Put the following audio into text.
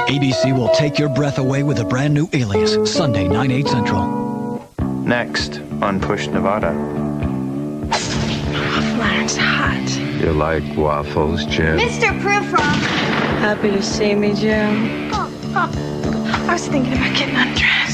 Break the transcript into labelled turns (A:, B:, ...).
A: ABC will take your breath away with a brand new Alias, Sunday, 9, 8 Central.
B: Next on Push Nevada.
C: Flags hot.
D: You like waffles, Jim?
C: Mr. Prufrock.
E: Happy to see me, Jim.
C: I was thinking about getting undressed.